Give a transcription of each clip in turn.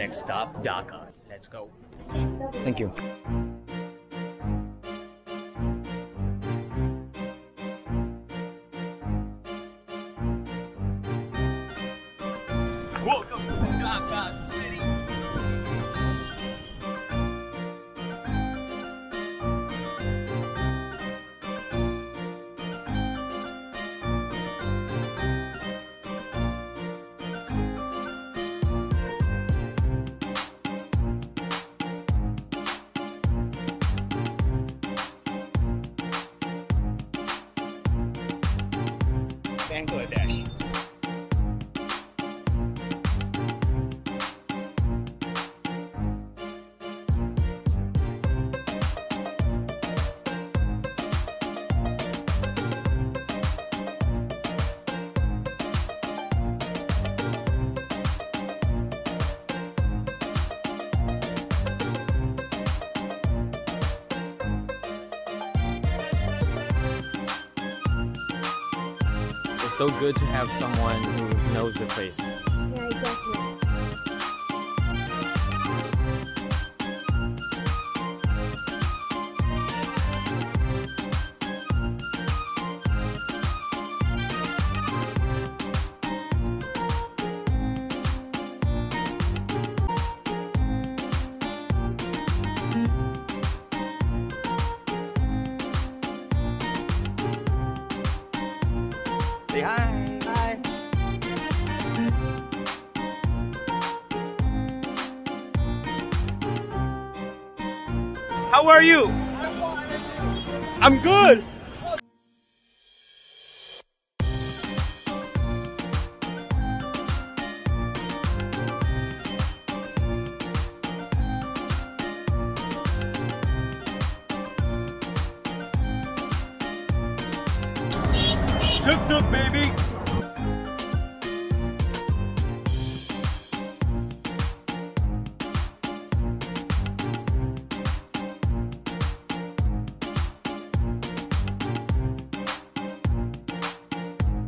Next stop, Dahka. Let's go. Thank you. Welcome to Dahka City. Bangladesh. It's so good to have someone who knows the place. Yeah, exactly. Say hi. Hi. How are you? I'm good. Tuk-tuk, baby!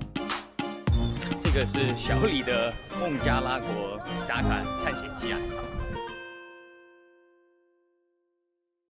这个是小李的孟加拉国达卡探险记啊。